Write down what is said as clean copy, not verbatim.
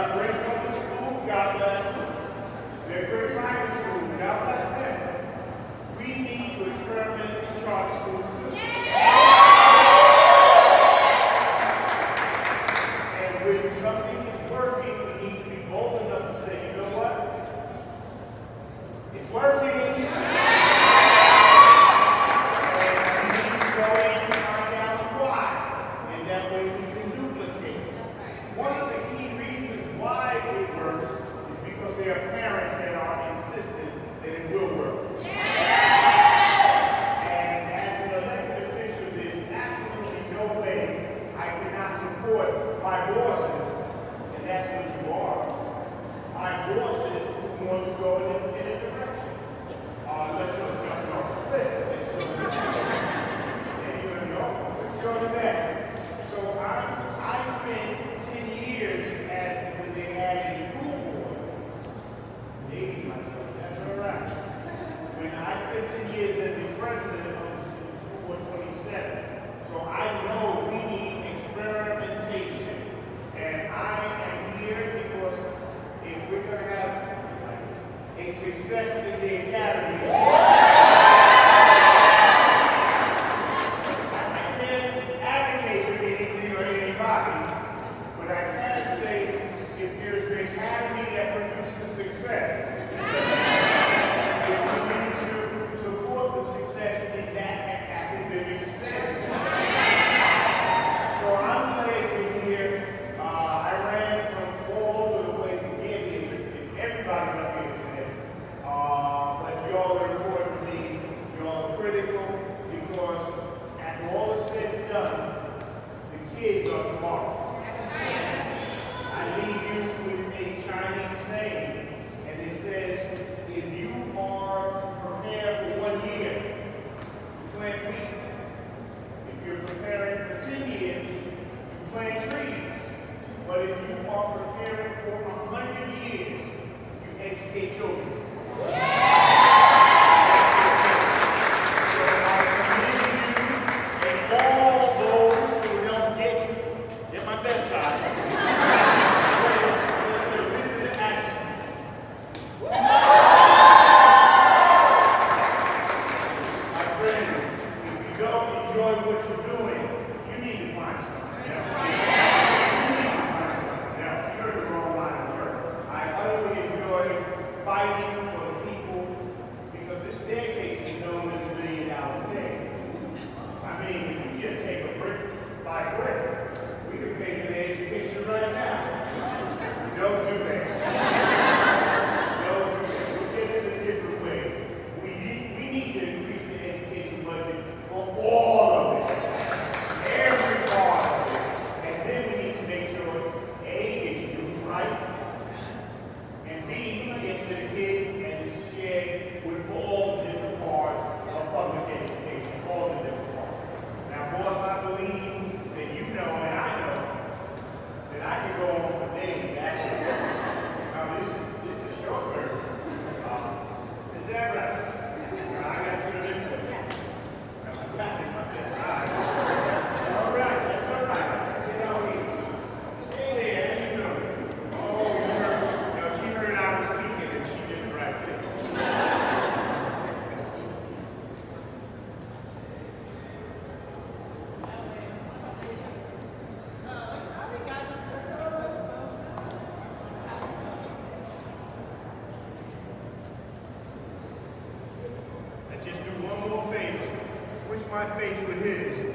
are great public schools, God bless them. They're great private schools, God bless them. We need to experiment in charter schools too. And when something is working, we need to be bold enough to say, you know what? It's working. There are parents that are insistent that it will work. And as an elected official, there's absolutely no way I cannot support my bosses, and that's what you are. My bosses who want to go in a direction. Let's go jump off the cliff. Let's go to that. Let's go to that. So I spent 10 years when they had a school board. Dating myself, that's all right. When I spent 10 years as the president of the School Board 27, so I know we need experimentation. And I am here because if we're going to have a success in the academy, I can't advocate for anything or anybody, but I can say if there's an academy that produces success, we need to support the success in that academic setting. So I'm glad you're here. I ran from all over the place again, and everybody up here today. But y'all are important to me. Y'all are critical because after all is said and done, the kids are tomorrow. I leave you with a Chinese saying, and it says, if you are to prepare for 1 year, you plant wheat. If you're preparing for 10 years, you plant trees. But if you are preparing for 100 years, you educate children. So I commend you and all those who help get you. They're my best side. My face with his.